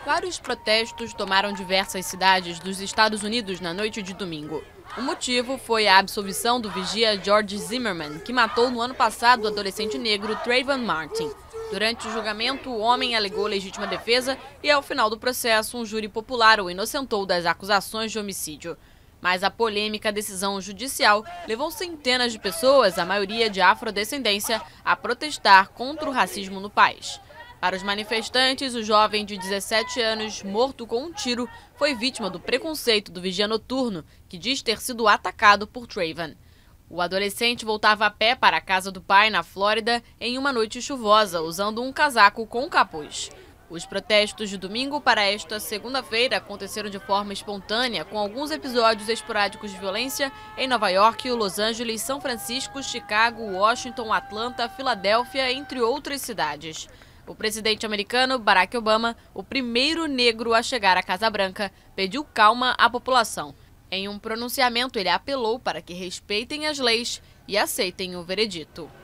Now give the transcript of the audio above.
Vários protestos tomaram diversas cidades dos Estados Unidos na noite de domingo. O motivo foi a absolvição do vigia George Zimmerman, que matou no ano passado o adolescente negro Trayvon Martin. Durante o julgamento, o homem alegou legítima defesa e, ao final do processo, um júri popular o inocentou das acusações de homicídio. Mas a polêmica decisão judicial levou centenas de pessoas, a maioria de afrodescendência, a protestar contra o racismo no país. Para os manifestantes, o jovem de 17 anos, morto com um tiro, foi vítima do preconceito do vigia noturno, que diz ter sido atacado por Trayvon. O adolescente voltava a pé para a casa do pai, na Flórida, em uma noite chuvosa, usando um casaco com capuz. Os protestos de domingo para esta segunda-feira aconteceram de forma espontânea, com alguns episódios esporádicos de violência em Nova York, Los Angeles, São Francisco, Chicago, Washington, Atlanta, Filadélfia, entre outras cidades. O presidente americano, Barack Obama, o primeiro negro a chegar à Casa Branca, pediu calma à população. Em um pronunciamento, ele apelou para que respeitem as leis e aceitem o veredito.